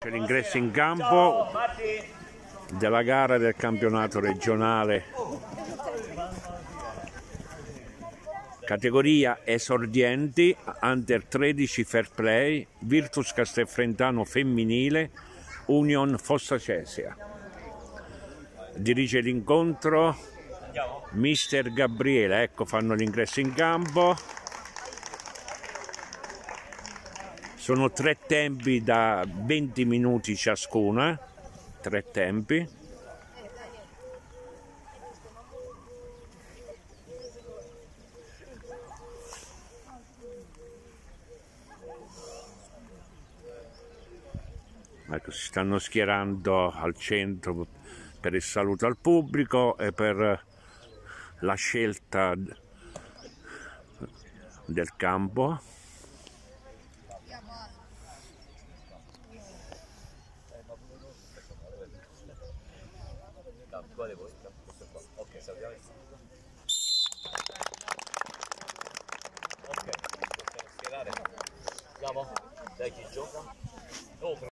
C'è l'ingresso in campo della gara del campionato regionale categoria esordienti Under 13 Fair Play Virtus Castelfrentano femminile Union Fossa Cesia. Dirige l'incontro mister Gabriele. Ecco, fanno l'ingresso in campo. Sono 3 tempi da 20 minuti ciascuna, 3 tempi. Ecco, si stanno schierando al centro per il saluto al pubblico e per la scelta del campo. Ok, possiamo schierare. Andiamo? Dai, chi gioca?